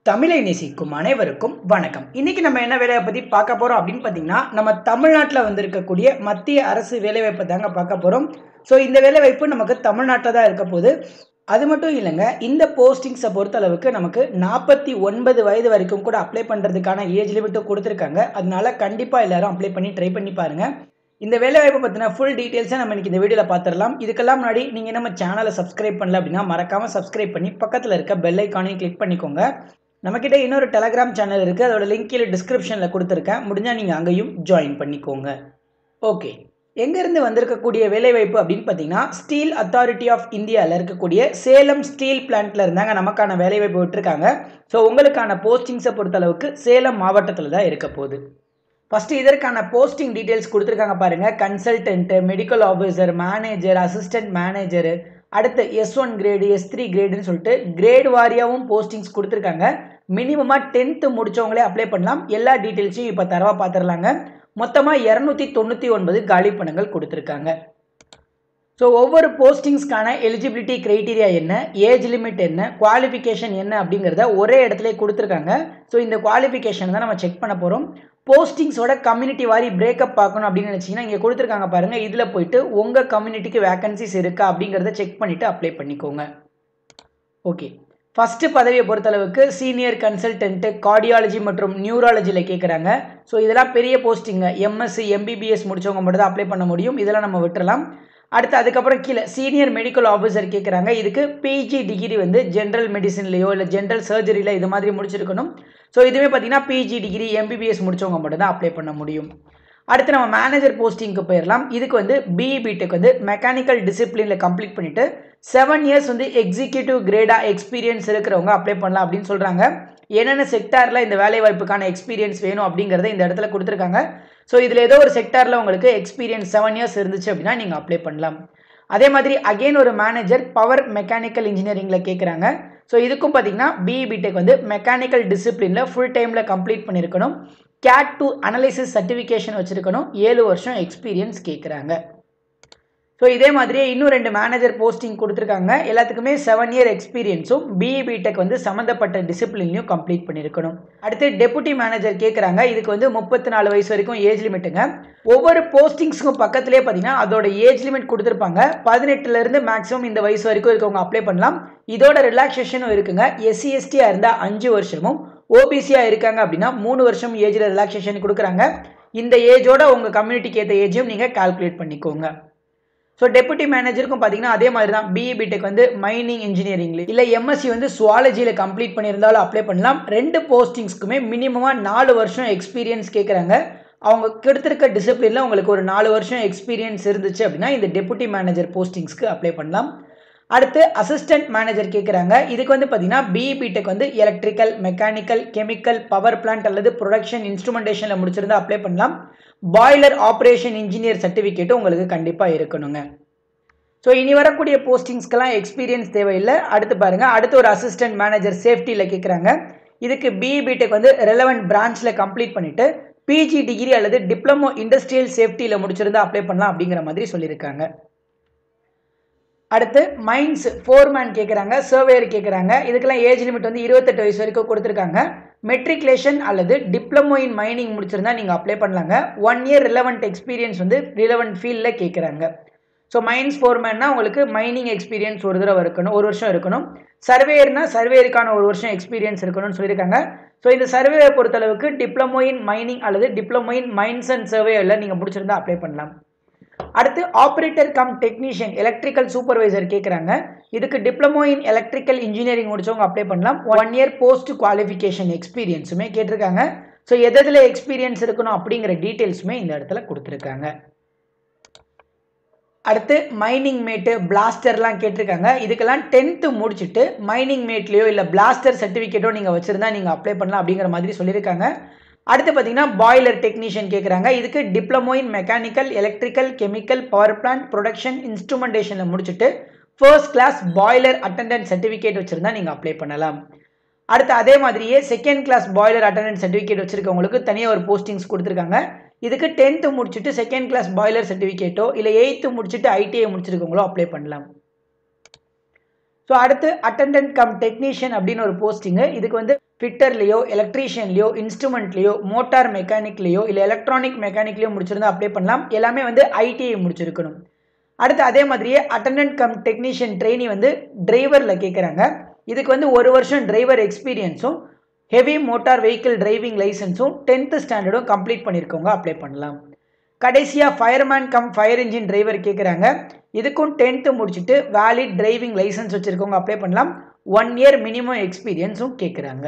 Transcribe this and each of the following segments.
தமிழை நேசிக்கும் அனைவருக்கும் வணக்கம். இன்னைக்கு நம்ம என்ன வேலையை பற்றி பார்க்க போகிறோம் அப்படின்னு பார்த்தீங்கன்னா, நம்ம தமிழ்நாட்டில் வந்திருக்கக்கூடிய மத்திய அரசு வேலைவாய்ப்பு தாங்க பார்க்க போகிறோம். ஸோ இந்த வேலைவாய்ப்பு நமக்கு தமிழ்நாட்டில் தான் இருக்க போகுது. அது மட்டும் இல்லைங்க, இந்த போஸ்டிங்ஸை பொறுத்தளவுக்கு நமக்கு 49 வயது வரைக்கும் கூட அப்ளை பண்ணுறதுக்கான ஏஜ் லிமிட்டும் கொடுத்துருக்காங்க. அதனால கண்டிப்பாக எல்லாரும் அப்ளை பண்ணி ட்ரை பண்ணி பாருங்கள். இந்த வேலைவாய்ப்பை பற்றின ஃபுல் டீட்டெயில்ஸை நம்ம இன்னைக்கு இந்த வீடியோவில் பார்த்துடலாம். இதுக்கெல்லாம் முன்னாடி நீங்கள் நம்ம சேனலை சப்ஸ்கிரைப் பண்ணல அப்படின்னா மறக்காமல் சப்ஸ்கிரைப் பண்ணி பக்கத்தில் இருக்க பெல் ஐக்கானையும் கிளிக் பண்ணிக்கோங்க. நம்மக்கிட்ட இன்னொரு டெலகிராம் சேனல் இருக்குது, அதோட லிங்க் கீழே டிஸ்கிரிப்ஷனில் கொடுத்துருக்கேன். முடிஞ்சால் நீங்கள் அங்கேயும் ஜாயின் பண்ணிக்கோங்க. ஓகே, எங்கேருந்து வந்திருக்கக்கூடிய வேலைவாய்ப்பு அப்படின்னு பார்த்தீங்கன்னா, ஸ்டீல் அத்தாரிட்டி ஆஃப் இந்தியாவில் இருக்கக்கூடிய சேலம் ஸ்டீல் பிளான்ட்டில் இருந்தாங்க நமக்கான வேலைவாய்ப்பு விட்டுருக்காங்க. ஸோ உங்களுக்கான போஸ்டிங்ஸை பொறுத்தளவுக்கு சேலம் மாவட்டத்தில் தான் இருக்க போகுது. ஃபஸ்ட்டு இதற்கான போஸ்டிங் டீட்டெயில்ஸ் கொடுத்துருக்காங்க பாருங்கள். Consultant, medical officer, manager, assistant manager, அடுத்து S1 கிரேடு, S3 கிரேடுன்னு சொல்லிட்டு கிரேட் வாரியாகவும் போஸ்டிங்ஸ் கொடுத்துருக்காங்க. மினிமமாக 10th முடித்தவங்களே அப்ளை பண்ணலாம். எல்லா டீட்டெயில்ஸையும் இப்போ தரவாக பார்த்துடலாங்க. மொத்தமாக 299 காலி பணங்கள் கொடுத்துருக்காங்க. ஸோ ஒவ்வொரு போஸ்டிங்ஸ்க்கான எலிஜிபிலிட்டி க்ரைட்டீரியா என்ன, ஏஜ் லிமிட் என்ன, குவாலிஃபிகேஷன் என்ன அப்படிங்கிறத ஒரே இடத்துல கொடுத்துருக்காங்க. ஸோ இந்த குவாலிஃபிகேஷன் தான் நம்ம செக் பண்ண போகிறோம். போஸ்டிங்ஸோட கம்யூனிட்டி வாரி பிரேக்கப் பார்க்கணும் அப்படின்னு நினச்சிங்கன்னா இங்கே கொடுத்துருக்காங்க பாருங்கள். இதில் போயிட்டு உங்கள் கம்யூனிட்டிக்கு வேகன்சிஸ் இருக்கா அப்படிங்கிறத செக் பண்ணிவிட்டு அப்ளை பண்ணிக்கோங்க. ஓகே, ஃபஸ்ட்டு பதவியை பொறுத்தளவுக்கு சீனியர் கன்சல்டன்ட்டு கார்டியாலஜி மற்றும் நியூராலஜியில் கேட்குறாங்க. ஸோ இதெல்லாம் பெரிய போஸ்டிங்க. எம்எஸ்சி MBBS முடித்தவங்க மட்டும் தான் அப்ளை பண்ண முடியும். இதெல்லாம் நம்ம விட்டுறலாம். அடுத்து அதுக்கப்புறம் கீழே சீனியர் மெடிக்கல் ஆஃபீஸர் கேட்குறாங்க. இதுக்கு பிஜி டிகிரி ஜென்ரல் மெடிசன்லையோ இல்லை ஜென்ரல் சர்ஜரியில் இது மாதிரி முடிச்சிருக்கணும். ஸோ இதுவே பார்த்தீங்கன்னா பிஜி டிகிரி MBBS முடித்தவங்க மட்டும் தான் அப்ளை பண்ண முடியும். அடுத்து நம்ம மேனேஜர் போஸ்டிங்க்கு போயிடலாம். இதுக்கு BE BTech மெக்கானிக்கல் டிசிப்ளினில் கம்ப்ளீட் பண்ணிவிட்டு 7 இயர்ஸ் எக்ஸிக்யூட்டிவ் கிரேடாக எக்ஸ்பீரியன்ஸ் இருக்கிறவங்க அப்ளை பண்ணலாம் அப்படின்னு சொல்கிறாங்க. என்னென்ன செக்டாரில் இந்த வேலைவாய்ப்புக்கான எக்ஸ்பீரியன்ஸ் வேணும் அப்படிங்கிறத இந்த இடத்துல கொடுத்துருக்காங்க. ஸோ இதில் ஏதோ ஒரு செக்டாரில் உங்களுக்கு எக்ஸ்பீரியன்ஸ் 7 இயர்ஸ் இருந்துச்சு அப்படின்னா நீங்கள் அப்ளை பண்ணலாம். அதே மாதிரி அகெயின் ஒரு மேனேஜர் பவர் மெக்கானிக்கல் இன்ஜினியரிங்கில் கேட்குறாங்க. ஸோ இதுக்கும் பார்த்தீங்கன்னா BE BTech மெக்கானிக்கல் டிசிப்ளினில் ஃபுல் டைமில் கம்ப்ளீட் பண்ணியிருக்கணும். CAT to அனலைசிஸ் சர்டிஃபிகேஷன் வச்சுருக்கணும். 7 வருஷம் எக்ஸ்பீரியன்ஸ் கேட்குறாங்க. ஸோ இதே மாதிரியே இன்னும் 2 மேனேஜர் போஸ்டிங் கொடுத்துருக்காங்க. எல்லாத்துக்குமே 7 இயர் எக்ஸ்பீரியன்ஸும் BE BTech சம்மந்தப்பட்ட டிசிப்ளின்லையும் கம்ப்ளீட் பண்ணியிருக்கணும். அடுத்து டெபுட்டி மேனேஜர் கேட்குறாங்க. இதுக்கு 34 வயசு வரைக்கும் ஏஜ் லிமிட்டுங்க. ஒவ்வொரு போஸ்டிங்ஸுக்கும் பக்கத்துலேயே பார்த்தீங்கன்னா அதோட ஏஜ் லிமிட் கொடுத்துருப்பாங்க. 18லேருந்து மேக்ஸிமம் இந்த வயசு வரைக்கும் இருக்கவங்க அப்ளை பண்ணலாம். இதோட ரிலாக்ஸேஷனும் இருக்குங்க. SC STயாக இருந்தால் 5 வருஷமும், OBCயாக இருக்காங்க அப்படின்னா 3 வருஷம் ஏஜில் ரிலாக்ஸேஷன் கொடுக்குறாங்க. இந்த ஏஜோட உங்கள் கம்யூனிட்டிக்கு ஏற்ற ஏஜையும் நீங்கள் கால்குலேட் பண்ணிக்கோங்க. ஸோ டெபுட்டி மேனேஜருக்கும் பார்த்தீங்கன்னா அதே மாதிரி தான். BE BTech மைனிங் இன்ஜினியரிங்ல இல்லை MSc சுவாலஜியில் கம்ப்ளீட் பண்ணியிருந்தாலும் அப்ளை பண்ணலாம். 2 போஸ்டிங்ஸ்க்குமே மினிமமாக 4 வருஷம் எக்ஸ்பீரியன்ஸ் கேட்குறாங்க. அவங்க கொடுத்துருக்க டிசிப்ளினில் உங்களுக்கு ஒரு 4 வருஷம் எக்ஸ்பீரியன்ஸ் இருந்துச்சு அப்படின்னா இந்த டெபுட்டி மேனேஜர் போஸ்டிங்ஸ்க்கு அப்ளை பண்ணலாம். அடுத்து அசிஸ்டன்ட் மேனேஜர் கேட்குறாங்க. இதுக்கு பார்த்தீங்கன்னா BE BTech electrical, mechanical, chemical, power plant அல்லது ப்ரொடக்ஷன் இன்ஸ்ட்ருமெண்டேஷனில் முடிச்சிருந்தா அப்ளை பண்ணலாம். பாய்லர் ஆப்ரேஷன் இன்ஜினியர் சர்டிஃபிகேட்டும் உங்களுக்கு கண்டிப்பாக இருக்கணுங்க. ஸோ இனி வரக்கூடிய போஸ்டிங்ஸ்க்கெல்லாம் எக்ஸ்பீரியன்ஸ் தேவையில்லை. அடுத்து பாருங்கள், அடுத்து ஒரு அசிஸ்டன்ட் மேனேஜர் சேஃப்டியில் கேட்குறாங்க. இதுக்கு BE BTech ரெலவெண்ட் பிரான்ச்சில் கம்ப்ளீட் பண்ணிவிட்டு பிஜி டிகிரி அல்லது டிப்ளமோ இண்டஸ்ட்ரியல் சேஃப்டியில் முடிச்சிருந்தா அப்ளை பண்ணலாம் அப்படிங்கிற மாதிரி சொல்லியிருக்காங்க. அடுத்து மைன்ஸ் ஃபோர்மேன் கேட்குறாங்க, சர்வேயர் கேட்குறாங்க. இதுக்கெல்லாம் ஏஜ் லிமிட் 28 வயசு வரைக்கும் கொடுத்துருக்காங்க. மெட்ரிகுலேஷன் அல்லது டிப்ளமோ இன் மைனிங் முடிச்சிருந்தா நீங்கள் அப்ளை பண்ணலாங்க. 1 இயர் ரிலவெண்ட் எக்ஸ்பீரியன்ஸ் ரிலவெண்ட் ஃபீல்டில் கேட்குறாங்க. ஸோ மைன்ஸ் ஃபோர்மேன்னா உங்களுக்கு மைனிங் எக்ஸ்பீரியன்ஸ் ஒரு தடவை இருக்கணும், 1 வருஷம் இருக்கணும். சர்வேயர்னா சர்வேயருக்கான 1 வருஷம் எக்ஸ்பீரியன்ஸ் இருக்கணும்னு சொல்லியிருக்காங்க. ஸோ இந்த சர்வேயை பொறுத்தளவுக்கு டிப்ளமோ இன் மைனிங் அல்லது டிப்ளமோ இன் மைன்ஸ் அண்ட் சர்வேயில் நீங்கள் முடிச்சிருந்தா அப்ளை பண்ணலாம். அடுத்து operator cum technician electrical supervisor கேட்குறாங்க. இதுக்கு டிப்ளமோ இன் எலக்ட்ரிக்கல் இன்ஜினியரிங் முடிச்சவங்க அப்ளை பண்ணலாம். 1 இயர் போஸ்ட் குவாலிஃபிகேஷன் எக்ஸ்பீரியன்ஸுமே கேட்டிருக்காங்க. ஸோ எதில் எக்ஸ்பீரியன்ஸ் இருக்கணும் அப்படிங்கிற டீட்டெயில்ஸுமே இந்த இடத்துல கொடுத்துருக்காங்க. அடுத்து மைனிங் மேட்டு, பிளாஸ்டர்லாம் கேட்டிருக்காங்க. இதுக்கெல்லாம் 10th முடிச்சுட்டு மைனிங் மேட்லேயோ இல்லை பிளாஸ்டர் சர்டிஃபிகேட்டோ நீங்கள் வச்சுருந்தா நீங்கள் அப்ளை பண்ணலாம் அப்படிங்கிற மாதிரி சொல்லியிருக்காங்க. அடுத்து பார்த்தீங்கன்னா பாய்லர் டெக்னீஷியன் கேட்குறாங்க. இதுக்கு diploma in mechanical, electrical, chemical, power plant, production இன்ஸ்ட்ருமெண்டேஷனில் முடிச்சுட்டு first class boiler attendant certificate வச்சுருந்தா நீங்கள் அப்ளை பண்ணலாம். அடுத்து அதே மாதிரியே second class boiler attendant certificate வச்சுருக்கவங்களுக்கு தனியாக ஒரு போஸ்டிங்ஸ் கொடுத்துருக்காங்க. இதுக்கு 10th முடிச்சுட்டு செகண்ட் கிளாஸ் பாய்லர் சர்டிஃபிகேட்டோ இல்லை 8th முடிச்சுட்டு ITI முடிச்சிருக்கவங்களோ அப்ளை பண்ணலாம். ஸோ அடுத்து அட்டெண்டன்ட் கம் டெக்னீஷியன் அப்படின்னு ஒரு போஸ்டிங்கு. இதுக்கு வந்து ஃபிட்டர்லேயோ எலக்ட்ரீஷியன்லையோ இன்ஸ்ட்ருமெண்ட்லேயோ மோட்டார் மெக்கானிக்லேயோ இல்லை எலக்ட்ரானிக் மெக்கானிக்லேயோ முடிச்சிருந்தா அப்ளை பண்ணலாம். எல்லாமே வந்து ஐடிஐ முடிச்சிருக்கணும். அடுத்து அதே மாதிரியே அட்டெண்டன்ட் கம் டெக்னீஷியன் ட்ரெயினி வந்து டிரைவரில் கேட்குறாங்க. இதுக்கு வந்து 1 வருஷம் டிரைவர் எக்ஸ்பீரியன்ஸும் ஹெவி மோட்டார் வெஹிக்கிள் டிரைவிங் லைசன்ஸும் 10th ஸ்டாண்டர்டும் கம்ப்ளீட் பண்ணியிருக்கவங்க அப்ளை பண்ணலாம். கடைசியாக fireman cum fire engine driver கேட்குறாங்க. இதுக்கும் 10th முடிச்சுட்டு வேலிட் டிரைவிங் லைசன்ஸ் வச்சுருக்கவங்க அப்ளை பண்ணலாம். 1 இயர் மினிமம் எக்ஸ்பீரியன்ஸும் கேட்குறாங்க.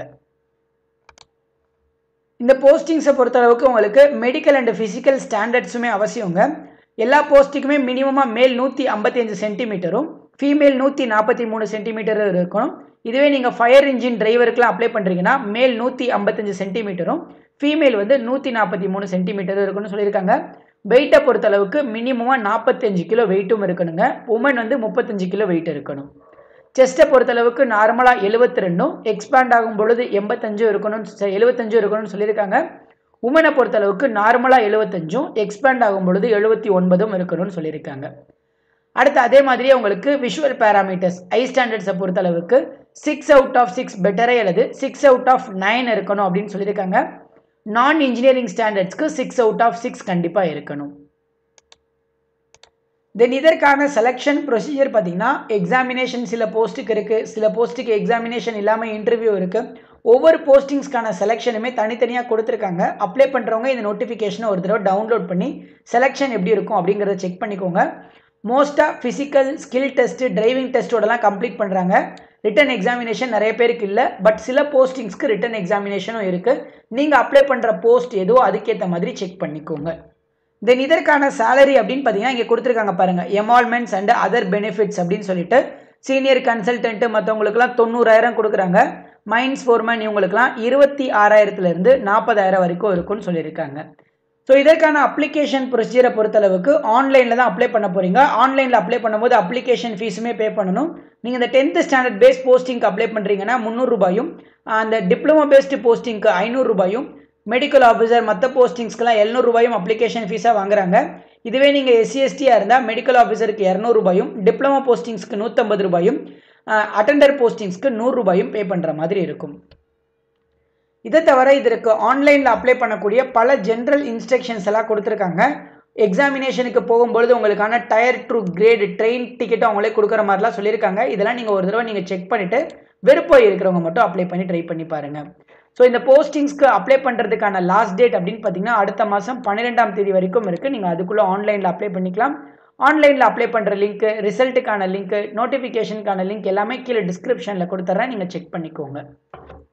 இந்த போஸ்டிங்ஸை பொறுத்தளவுக்கு உங்களுக்கு மெடிக்கல் அண்ட் ஃபிசிக்கல் ஸ்டாண்டர்ட்ஸுமே அவசியங்க. எல்லா போஸ்ட்டுக்குமே மினிமமாக மேல் 155 சென்டிமீட்டரும் ஃபீமேல் 143 சென்டிமீட்டரும் இருக்கணும். இதுவே நீங்கள் ஃபயர் இன்ஜின் டிரைவருக்குலாம் அப்ளை பண்ணுறீங்கன்னா மேல் 155 சென்டிமீட்டரும் ஃபீமேல் வந்து 143 சென்டிமீட்டரும் இருக்குன்னு சொல்லியிருக்காங்க. வெயிட்டை பொறுத்தளவுக்கு மினிமமாக 45 கிலோ வெயிட்டும் இருக்கணுங்க. உமன் வந்து 35 கிலோ வெயிட் இருக்கணும். செஸ்ட்டை பொறுத்தளவுக்கு நார்மலாக 72ம் எக்ஸ்பேண்ட் ஆகும் பொழுது 75 இருக்கணும்னு சொல்லியிருக்காங்க. உமனை பொறுத்தளவுக்கு நார்மலாக 75ம் எக்ஸ்பேண்ட் ஆகும் பொழுது 79ம் இருக்கணும்னு சொல்லியிருக்காங்க. அடுத்து அதே மாதிரியே உங்களுக்கு விஷுவல் பேராமீட்டர்ஸ் ஐ ஸ்டாண்டர்ட்ஸை பொறுத்தளவுக்கு 6 out of 6 பெட்டரே அல்லது 6 out of 9 இருக்கணும் அப்படின்னு சொல்லியிருக்காங்க. நான் இன்ஜினியரிங் ஸ்டாண்டர்ட்ஸ்க்கு 6 out of 6 கண்டிப்பாக இருக்கணும். தென் இதற்கான செலெக்ஷன் ப்ரொசீஜர் பார்த்தீங்கன்னா எக்ஸாமினேஷன் சில போஸ்ட்டுக்கு இருக்குது, சில போஸ்ட்டுக்கு எக்ஸாமினேஷன் இல்லாமல் இன்டர்வியூ இருக்குது. ஒவ்வொரு போஸ்டிங்ஸ்க்கான செலெக்ஷனுமே தனித்தனியாக கொடுத்துருக்காங்க. அப்ளை பண்ணுறவங்க இந்த நோட்டிஃபிகேஷனை ஒரு தடவை டவுன்லோட் பண்ணி செலெக்ஷன் எப்படி இருக்கும் அப்படிங்கிறத செக் பண்ணிக்கோங்க. மோஸ்ட்டாக ஃபிசிக்கல் ஸ்கில் டெஸ்ட்டு டிரைவிங் டெஸ்ட்டோடலாம் கம்ப்ளீட் பண்ணுறாங்க. ரிட்டன் எக்ஸாமினேஷன் நிறைய பேருக்கு இல்லை, பட் சில போஸ்டிங்ஸ்க்கு ரிட்டன் எக்ஸாமினேஷனும் இருக்குது. நீங்கள் அப்ளை பண்ணுற போஸ்ட் ஏதோ அதுக்கேற்ற மாதிரி செக் பண்ணிக்கோங்க. தென் இதற்கான சேலரி அப்படின்னு பார்த்தீங்கன்னா இங்கே கொடுத்துருக்காங்க பாருங்கள், எமால்மெண்ட்ஸ் அண்ட் அதர் பெனிஃபிட்ஸ் அப்படின்னு சொல்லிட்டு சீனியர் கன்சல்டன்ட்டு மற்றவங்களுக்குலாம் 90,000 கொடுக்குறாங்க. மைன்ஸ் ஃபோர்மேன் இவங்களுக்குலாம் 26,000 40,000 வரைக்கும் இருக்குன்னு சொல்லியிருக்காங்க. ஸோ இதற்கான அப்ளிகேஷன் ப்ரொசீஜரை பொறுத்தளவுக்கு ஆன்லைனில் தான் அப்ளை பண்ண போகிறீங்க. ஆன்லைனில் அப்ளை பண்ணும்போது அப்ளிகேஷன் ஃபீஸுமே பே பண்ணணும். நீங்கள் இந்த 10th ஸ்டாண்டர்ட் பேஸ் போஸ்டிங்க்கு அப்ளை பண்ணுறீங்கன்னா 300 ரூபாயும், அந்த டிப்ளமோ பேஸ்டு போஸ்டிங்க்கு 500 ரூபாயும், மெடிக்கல் ஆஃபீஸர் மற்ற போஸ்டிங்ஸ்க்கெலாம் 700 ரூபாயும் அப்ளிகேஷன் ஃபீஸாக வாங்குறாங்க. இதுவே நீங்கள் SC/ST இருந்தால் மெடிக்கல் ஆஃபீஸருக்கு 200 ரூபாயும், டிப்ளமோ போஸ்டிங்ஸ்க்கு 150 ரூபாயும், அட்டெண்டர் போஸ்டிங்ஸ்க்கு 100 ரூபாயும் பே பண்ணுற மாதிரி இருக்கும். இதை தவிர இதற்கு ஆன்லைனில் அப்ளை பண்ணக்கூடிய பல ஜென்ரல் இன்ஸ்ட்ரக்ஷன்ஸ் எல்லாம் கொடுத்துருக்காங்க. எக்ஸாமினேஷனுக்கு போகும்பொழுது உங்களுக்கான டயர் 2 கிரேடு ட்ரெயின் டிக்கெட் அவங்களே கொடுக்குற மாதிரிலாம் சொல்லியிருக்காங்க. இதெல்லாம் நீங்கள் ஒரு தடவை நீங்கள் செக் பண்ணிவிட்டு விருப்பம் இருக்கிறவங்க மட்டும் அப்ளை பண்ணி ட்ரை பண்ணி பாருங்கள். ஸோ இந்த போஸ்டிங்ஸ்க்கு அப்ளை பண்ணுறதுக்கான லாஸ்ட் டேட் அப்படின்னு பார்த்தீங்கன்னா அடுத்த மாதம் 12ஆம் தேதி வரைக்கும் இருக்குது. நீங்கள் அதுக்குள்ளே ஆன்லைனில் அப்ளை பண்ணிக்கலாம். ஆன்லைனில் அப்ளை பண்ணுற லிங்க்கு, ரிசல்ட்டுக்கான லிங்க்கு, நோட்டிஃபிகேஷனுக்கான லிங்க் எல்லாமே கீழே டிஸ்கிரிப்ஷனில் கொடுத்துட்றேன், நீங்கள் செக் பண்ணிக்கோங்க.